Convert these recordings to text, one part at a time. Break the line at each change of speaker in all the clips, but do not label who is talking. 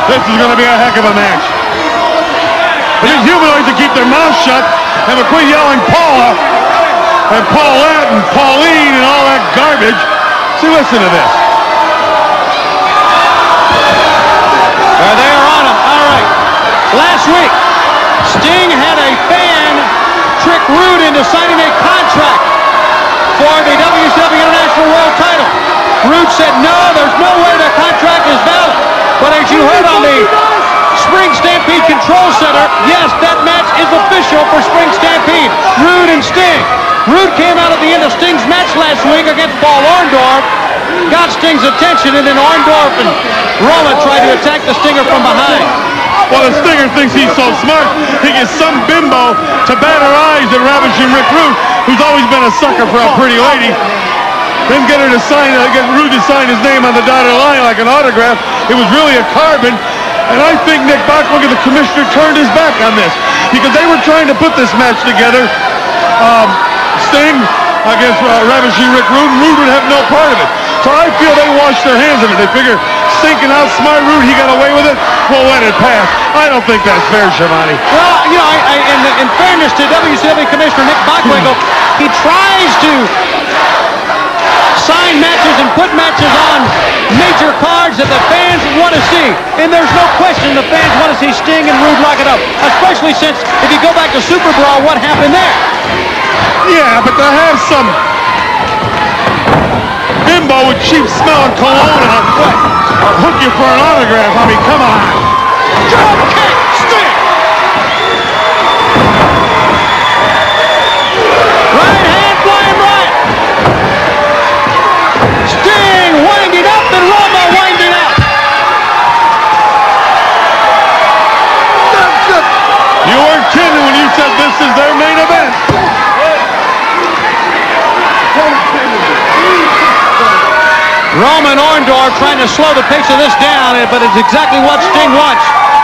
This is going to be a heck of a match. But these humanoids that keep their mouths shut and will quit yelling Paula and Paulette and Pauline and all that garbage. See, listen to this.
They are on him. All right. Last week, Sting had a fan trick Rude into signing a contract for the WCW International World title. Rude said, no, there's no way the contract is valid. But as you heard on the Spring Stampede Control Center, yes, that match is official for Spring Stampede. Rude and Sting. Rude came out at the end of Sting's match last week against Paul Orndorff, got Sting's attention, and then Orndorff and Roma tried to attack the Stinger from behind.
Well, the Stinger thinks he's so smart, he gets some bimbo to bat her eyes at Ravishing Rick Rude, who's always been a sucker for a pretty lady. Then get her to sign, get Rude to sign his name on the dotted line like an autograph. It was really a carbon. And I think Nick Bockwinkel, the commissioner, turned his back on this because they were trying to put this match together. Sting against Ravishing Rick Rude. Rude would have no part of it. So I feel they washed their hands of it. They figure Sting can outsmart Rude. He got away with it. We'll let it pass. I don't think that's fair, Schiavone.
Well, you know, in fairness to WCW Commissioner Nick Bockwinkel, he tries to sign matches and put matches on major cards that the fans want to see. And there's no question the fans want to see Sting and Rude lock it up. Especially since, if you go back to Super Brawl, what happened there?
Yeah, but to have some bimbo with cheap smelling cologne on hook you for an autograph, I mean, come on.
Drop kick, Sting! Right hand, flying right. Sting winding up and Roma winding up.
You weren't kidding when you said this is their main event.
Roma and Orndorff trying to slow the pace of this down, but it's exactly what Sting wants.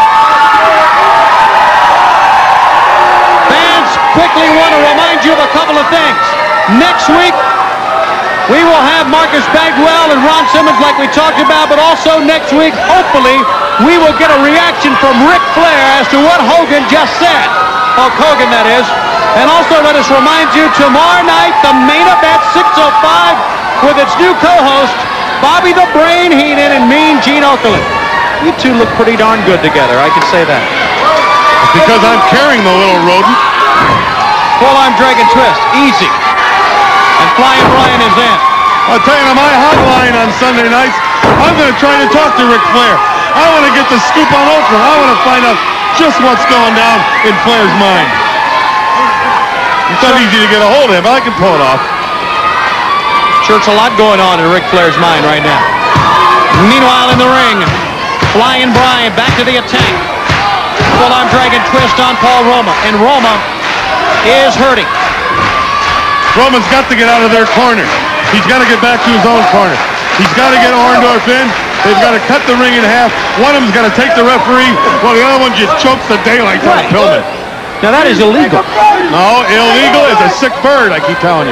Fans quickly want to remind you of a couple of things. Next week, we will have Marcus Bagwell and Ron Simmons like we talked about, but also next week, hopefully, we will get a reaction from Ric Flair as to what Hogan just said. Hulk Hogan, that is. And also let us remind you, tomorrow night, the main event, 6:05, with its new co-host, Bobby the Brain Heenan and Mean Gene Okerlund. You two look pretty darn good together, I can say that.
It's because I'm carrying the little rodent.
Full-arm dragon twist, easy. And Flying Brian is in.
I'll tell you, on my hotline on Sunday nights, I'm going to try to talk to Ric Flair. I want to get the scoop on Oakland. I want to find out just what's going down in Flair's mind. It's not easy to get a hold of him, but I can pull it off.
Sure, it's a lot going on in Ric Flair's mind right now. Meanwhile, in the ring, Flying Brian back to the attack. Full-arm dragon twist on Paul Roma, and Roma is hurting.
Roman's got to get out of their corner. He's got to get back to his own corner. He's got to get Orndorff in. They've got to cut the ring in half. One of them's got to take the referee, while the other one just chokes the daylight out of Pillman.
Now that is illegal.
No, illegal is a sick bird, I keep telling you.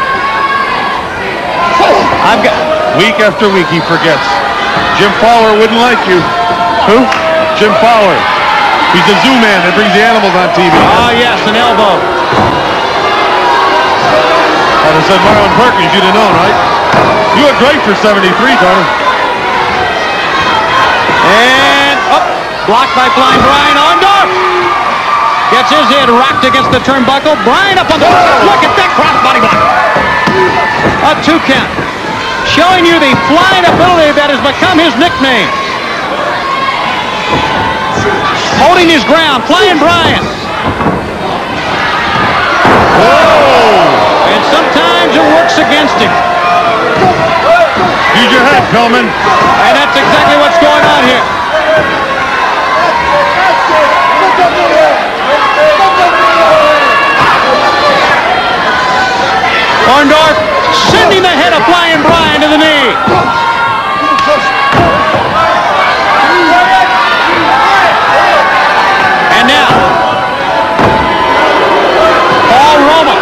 Week after week he forgets. Jim Fowler wouldn't like you. Who? Jim Fowler. He's the zoo man that brings the animals on TV.
Ah, yes, an elbow.
I'd have said Marlon Perkins, you'd have known, right? You look great for 73, Tony.
And up, blocked by Flying Brian. Orndorff gets his head rocked against the turnbuckle. Brian up on the look at that cross body block. A 2 count. Showing you the flying ability that has become his nickname. Holding his ground, Flying Brian.
Whoa!
And sometimes it works against him.
Use your head, Pillman.
And that's exactly what's going on here. Orndorff sending the head of Flying Brian to the knee. And now, Paul Roma.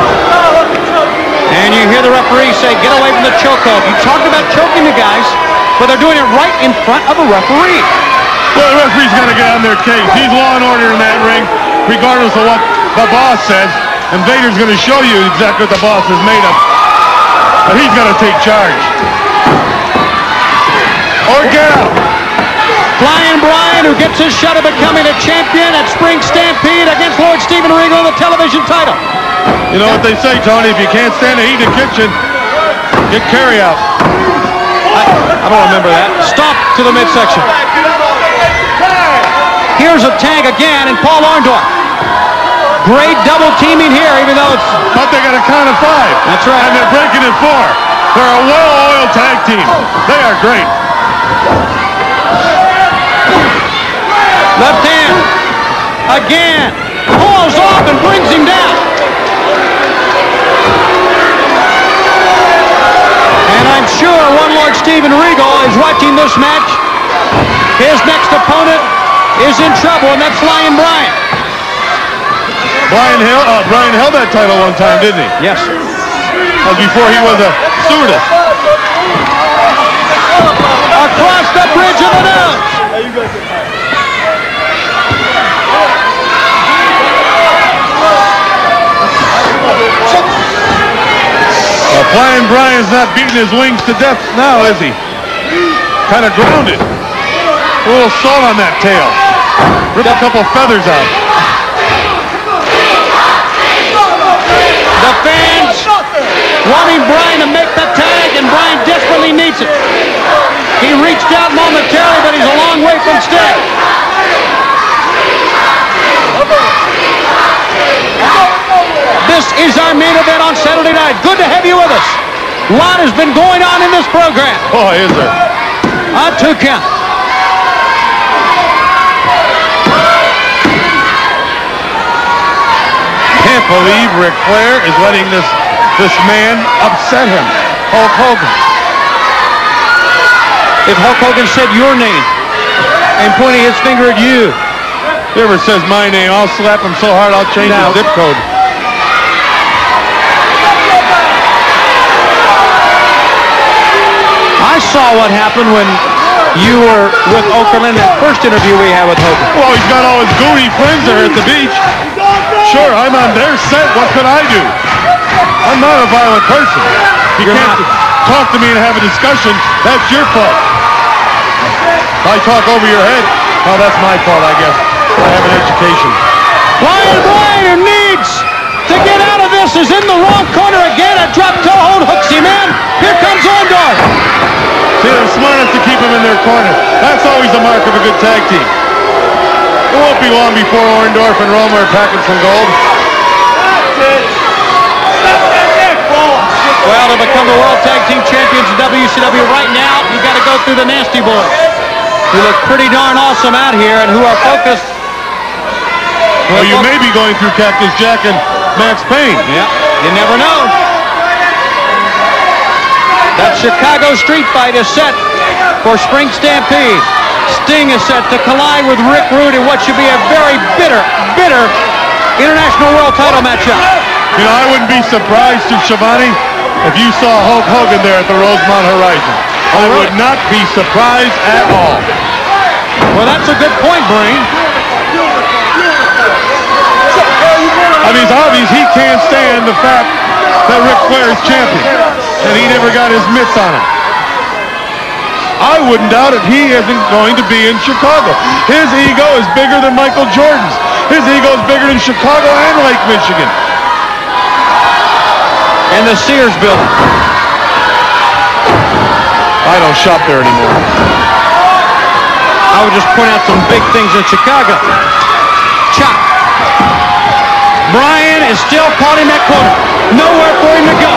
And you hear the referee say, get away from the chokehold. You talked about choking the guys. but they're doing it right in front of a referee.
Well, the referee's got to get on their case. He's law and order in that ring, regardless of what the boss says. And Vader's going to show you exactly what the boss is made of. But he's got to take charge. Or get out.
Flying Brian, who gets his shot at becoming a champion at Spring Stampede against Lord Steven Regal in the television title.
You know what they say, Tony? If you can't stand the heat in the kitchen, get carry out.
I don't remember that. Stop to the midsection. Here's a tag again, and Paul Orndorff. Great double teaming here, even though it's...
But they got a count of 5.
That's right.
And they're breaking it 4. They're a well-oiled tag team. They are great.
Left hand. Again. Pulls off and brings him down. And I'm sure one Lord Steven Regal is watching this match. His next opponent is in trouble, and that's Flying Brian.
Brian held that title one time, didn't he?
Yes.
That was before he was a stewardess.
Across the bridge of the nose.
Flying Brian's not beating his wings to death now, is he? Kind of grounded. A little salt on that tail. Rip a couple feathers out.
The fans wanting Brian to make the tag, and Brian desperately needs it. He reached out momentarily, but he's a long way from staying. This is our main event on Saturday night. Good to have you with us. A lot has been going on in this program.
Oh, is there?
On 2 count.
Can't believe Ric Flair is letting this man upset him. Hulk Hogan.
If Hulk Hogan said your name and pointing his finger at you.
If he ever says my name, I'll slap him so hard I'll change his zip code.
I saw what happened when you were with Okerlund, that first interview we had with Hogan.
Well, he's got all his goony friends there at the beach. Sure, I'm on their set. What could I do? I'm not a violent person. You can't talk to me and have a discussion. That's your fault. If I talk over your head, well, that's my fault, I guess. I have an education.
Flying Brian, who needs to get out of this, is in the wrong corner again. A drop toe hold hooks him in. Here comes Ordorff.
See, they're smart enough to keep him in their corner. That's always the mark of a good tag team. It won't be long before Orndorff and Roma are packing some gold.
Well, to become the World Tag Team Champions in WCW right now, you got to go through the Nasty Boys, who look pretty darn awesome out here and who are focused.
Well, you may be going through Cactus Jack and Max Payne.
Yeah, you never know. That Chicago street fight is set for Spring Stampede. Sting is set to collide with Rick Rude in what should be a very bitter international world title matchup.
You know, I wouldn't be surprised, to Schiavone, if you saw Hulk Hogan there at the Rosemont Horizon. I would not be surprised at all.
Well, that's a good point, Brain.
I mean, it's obvious he can't stand the fact that Ric Flair is champion, and he never got his mitts on him. I wouldn't doubt if he isn't going to be in Chicago. His ego is bigger than Michael Jordan's. His ego is bigger than Chicago and Lake Michigan.
And the Sears building.
I don't shop there anymore.
I would just point out some big things in Chicago. Chop. Brian is still caught in that corner. Nowhere for him to go.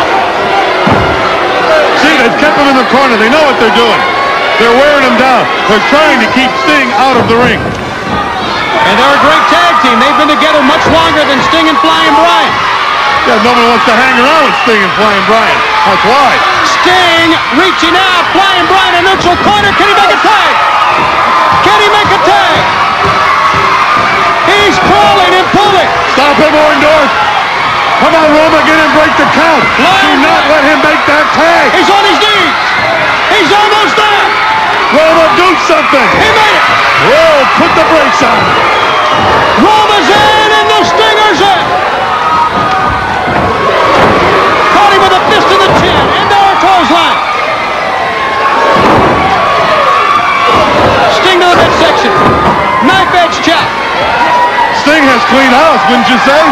See, they've kept him in the corner. They know what they're doing. They're wearing him down. They're trying to keep Sting out of the ring.
And they're a great tag team. They've been together much longer than Sting and Flying Brian.
Yeah, no one wants to hang around with Sting and Flying Brian. That's why.
Sting reaching out. Flying Brian in neutral corner. Can he make a tag? Can he make a tag? He's crawling and pulling.
Stop him, Orndorff. Come on, Roma, get him, break the count. Do not let him make that tag.
He's on his knees. He's almost there.
house, wouldn't you say?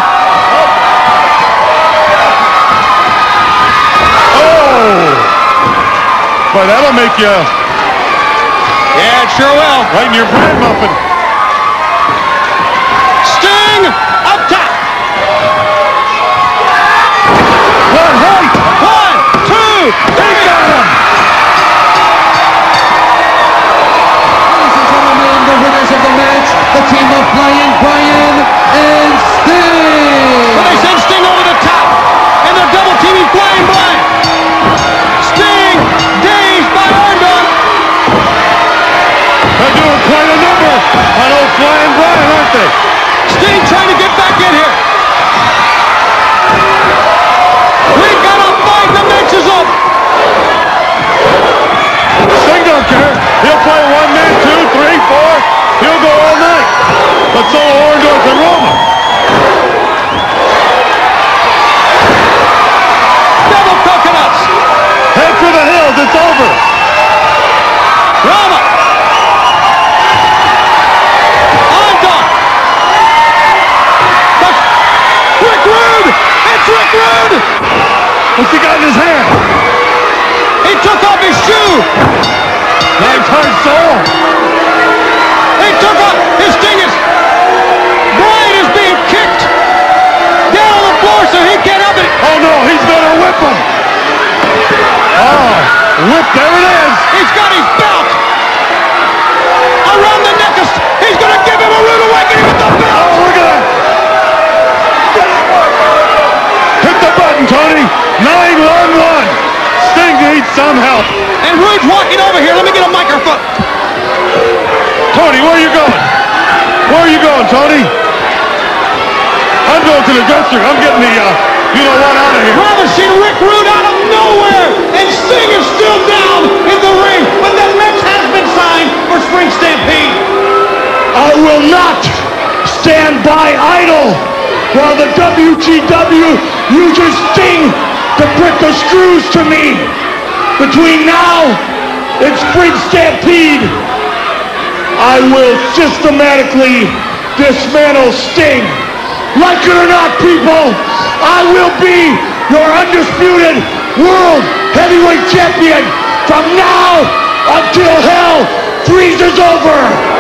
Oh! Boy, that'll make you...
Yeah, it sure will.
Right in your bread muffin.
Sting up top.
One, right.
1, 2, 3.
He got him.
Ladies and gentlemen, the winners of the match, the team of Flying Brian and Sting.
Well, they send Sting over the top, and they're double teaming Flying Brian. Sting dazed by Ordorff.
They're doing quite a number on old Flying Brian, aren't they?
Sting trying to get back in here. We've got a fight. The match is over.
Sting don't care. He'll play 1 man, 2, 3, 4. He'll go all night. But so will Ordorff and Roma.
Double coconuts.
Head for the hills. It's over.
Roma. Ordorff. Rick Rude. It's Rick Rude.
What's he got in his hand?
He took off his shoe.
Nice hard soul.
He took off his stingers. Brian is being kicked down on the floor so he can't help it.
Oh no, he's gonna whip him. Oh, whip, there it is.
He's got his belt around the neck. He's going to give him a rude awakening with the belt.
Oh, look at that. Hit the button, Tony. 9-1-1. Sting needs some help.
And Rude's walking over here. Let me get a microphone.
Tony, where are you going? Where are you going, Tony? I'm going to the dressing room. I'm getting the, you-know-what out of here.
Ravishing Rick Rude out of nowhere. And Sting is still down in the ring. But that match has been signed for Spring Stampede.
I will not stand by idle while the WGW uses Sting to put the screws to me. Between now and Spring Stampede, I will systematically dismantle Sting. Like it or not, people, I will be your undisputed World Heavyweight Champion from now until hell freezes over.